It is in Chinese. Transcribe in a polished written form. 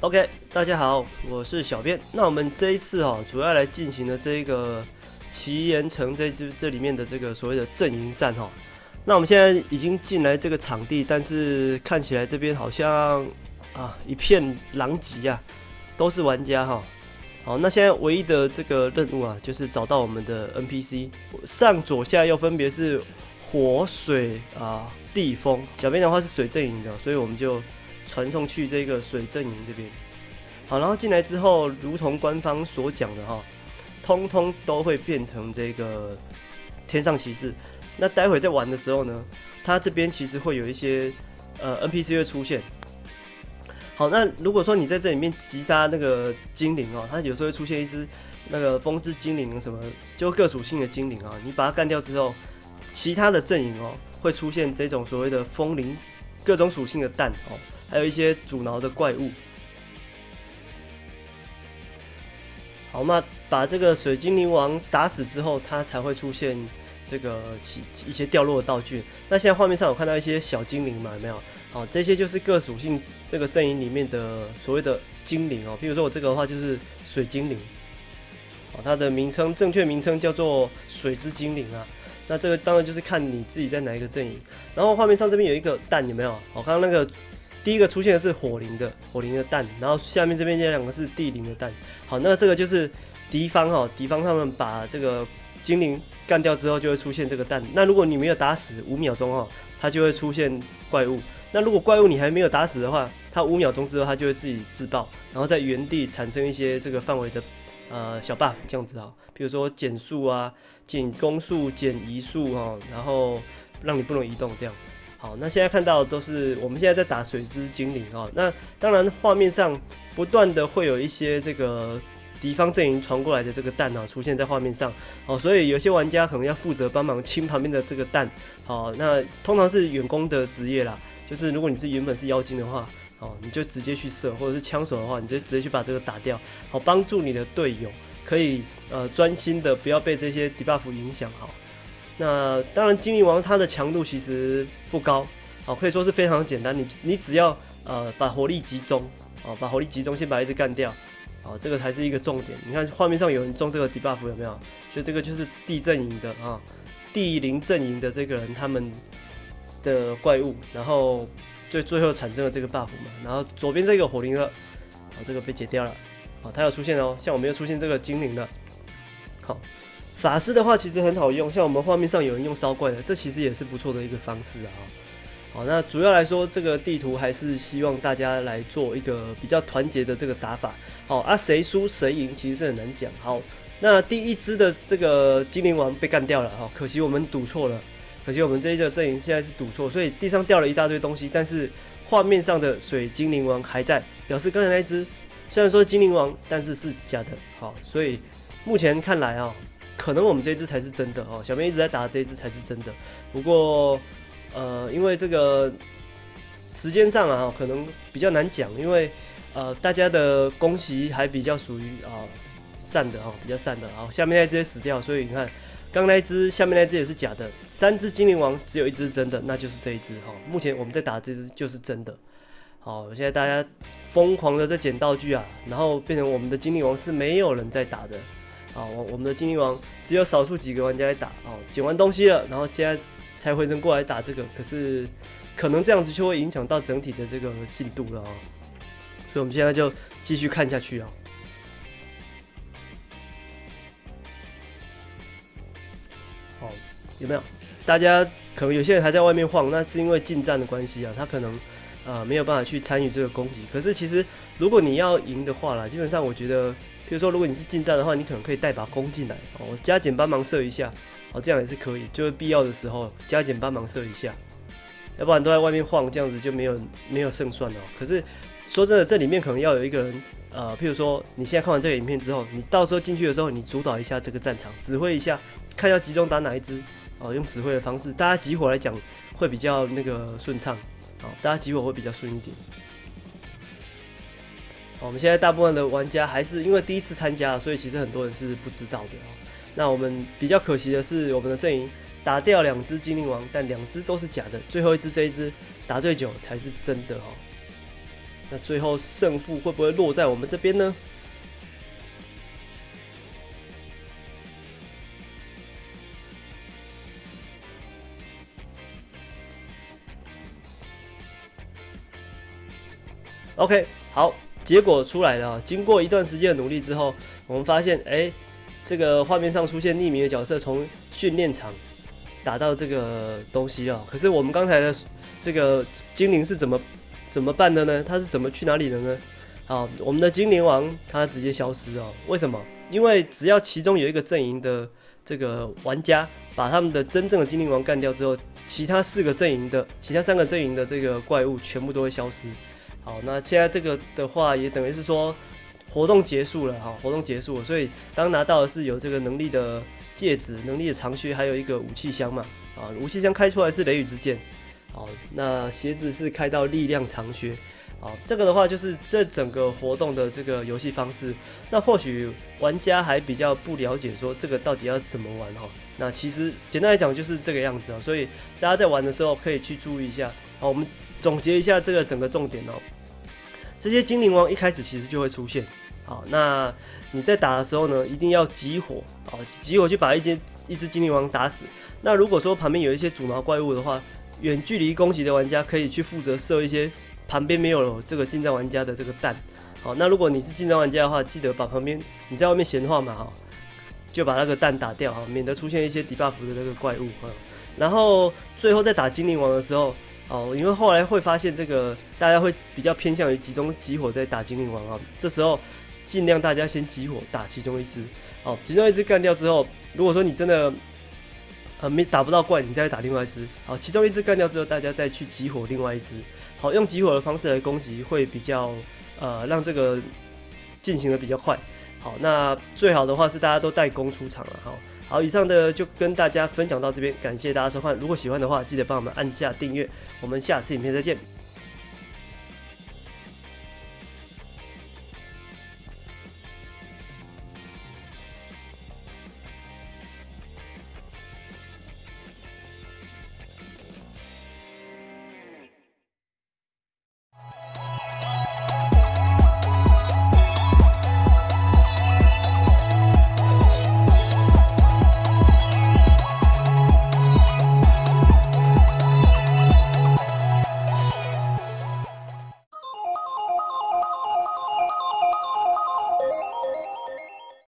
OK， 大家好，我是小编。那我们这一次主要来进行的这一个奇岩城这里面的这个所谓的阵营战那我们现在已经进来这个场地，但是看起来这边好像一片狼藉啊，都是玩家好，那现在唯一的这个任务就是找到我们的 NPC， 上左下右分别是火、水地、风。小编的话是水阵营的，所以我们就传送去这个水阵营这边。好，然后进来之后，如同官方所讲的通通都会变成这个天上骑士。那待会在玩的时候呢，它这边其实会有一些NPC 会出现。好，那如果说你在这里面击杀那个精灵它有时候会出现一只那个风之精灵什么，就各属性的精灵你把它干掉之后，其他的阵营会出现这种所谓的风灵各种属性的蛋还有一些阻挠的怪物。好，那把这个水精灵王打死之后，它才会出现这个一些掉落的道具。那现在画面上有看到一些小精灵嘛？有没有？好，这些就是各属性这个阵营里面的所谓的精灵譬如说我这个的话就是水精灵，它的名称正确名称叫做水之精灵那这个当然就是看你自己在哪一个阵营。然后画面上这边有一个蛋，有没有？刚刚那个第一个出现的是火灵的蛋，然后下面这边这两个是地灵的蛋。好，那这个就是敌方敌方他们把这个精灵干掉之后就会出现这个蛋。那如果你没有打死5秒钟它就会出现怪物。那如果怪物你还没有打死的话，它5秒钟之后它就会自己自爆，然后在原地产生一些这个范围的小 buff 这样子比如说减速减攻速、减移速然后让你不能移动这样。好，那现在看到的都是我们现在在打水之精灵那当然画面上不断的会有一些这个敌方阵营传过来的这个蛋出现在画面上所以有些玩家可能要负责帮忙清旁边的这个蛋。好，那通常是远攻的职业啦，就是如果你是原本是妖精的话你就直接去射，或者是枪手的话，你就直接去把这个打掉，好帮助你的队友可以专心的不要被这些 debuff 影响。好，那当然精灵王它的强度其实不高，可以说是非常简单，你只要把火力集中先把一只干掉，这个才是一个重点。你看画面上有人中这个 debuff 有没有？所以这个就是地阵营的地灵阵营的这个人他们的怪物，然后最后产生了这个 buff 嘛，然后左边这个火灵了，这个被解掉了，它有出现像我们又出现这个精灵了。好，法师的话其实很好用，像我们画面上有人用烧怪的，这其实也是不错的一个方式好，那主要来说，这个地图还是希望大家来做一个比较团结的这个打法。好谁输谁赢其实是很难讲。好，那第一只的这个精灵王被干掉了可惜我们赌错了。可惜我们这一个阵营现在是赌错，所以地上掉了一大堆东西，但是画面上的水精灵王还在，表示刚才那一只虽然说精灵王，但是是假的。好，所以目前看来可能我们这一只才是真的小编一直在打这一只才是真的。不过因为这个时间上可能比较难讲，因为大家的攻击还比较属于散的比较散的。好，下面那只也死掉，所以你看。刚那一只，下面那只也是假的，3只精灵王只有1只真的，那就是这一只目前我们在打的这只就是真的。好，现在大家疯狂的在捡道具然后变成我们的精灵王是没有人在打的。我们的精灵王只有少数几个玩家在打。捡完东西了，然后现在才回神过来打这个，可是可能这样子就会影响到整体的这个进度了所以我们现在就继续看下去有没有？大家可能有些人还在外面晃，那是因为近战的关系他可能没有办法去参与这个攻击。可是其实如果你要赢的话基本上我觉得，譬如说如果你是近战的话，你可能可以带把弓进来我加减帮忙射一下这样也是可以，就是必要的时候加减帮忙射一下，要不然都在外面晃，这样子就没有胜算可是说真的，这里面可能要有一个人譬如说你现在看完这个影片之后，你到时候进去的时候，你主导一下这个战场，指挥一下，看要集中打哪一支用指挥的方式，大家集火来讲会比较那个顺畅大家集火会比较顺一点。我们现在大部分的玩家还是因为第一次参加，所以其实很多人是不知道的那我们比较可惜的是，我们的阵营打掉2只精灵王，但2只都是假的，最后一只这一只打对9才是真的那最后胜负会不会落在我们这边呢？OK， 好，结果出来了。经过一段时间的努力之后，我们发现，这个画面上出现匿名的角色从训练场打到这个东西了。可是我们刚才的这个精灵是怎么办的呢？他是怎么去哪里的呢？好，我们的精灵王他直接消失哦。为什么？因为只要其中有一个阵营的这个玩家把他们的真正的精灵王干掉之后，其他3个阵营的这个怪物全部都会消失。好，那现在这个的话，也等于是说活动结束了，好，活动结束了，所以刚拿到的是有这个能力的戒指、能力的长靴，还有一个武器箱嘛，啊，武器箱开出来是雷雨之剑，好，那鞋子是开到力量长靴，好，这个的话就是这整个活动的这个游戏方式，那或许玩家还比较不了解说这个到底要怎么玩哈，那其实简单来讲就是这个样子啊，所以大家在玩的时候可以去注意一下，好，我们总结一下这个整个重点哦。这些精灵王一开始其实就会出现，好，那你在打的时候呢，一定要集火，好，集火去把一只精灵王打死。那如果说旁边有一些阻挠怪物的话，远距离攻击的玩家可以去负责射一些旁边没有这个近战玩家的这个弹，好，那如果你是近战玩家的话，记得把旁边你在外面闲话嘛，哈，就把那个弹打掉，哈，免得出现一些 debuff 的那个怪物，然后最后在打精灵王的时候。哦，因为后来会发现这个大家会比较偏向于集中集火在打精灵王啊，这时候尽量大家先集火打其中一只，哦，其中一只干掉之后，如果说你真的没打不到怪，你再打另外一只，好，其中一只干掉之后，大家再去集火另外一只，好，用集火的方式来攻击会比较让这个进行的比较快，好，那最好的话是大家都带弓出场了，好。好，以上的就跟大家分享到这边，感谢大家收看。如果喜欢的话，记得帮我们按下订阅。我们下次影片再见。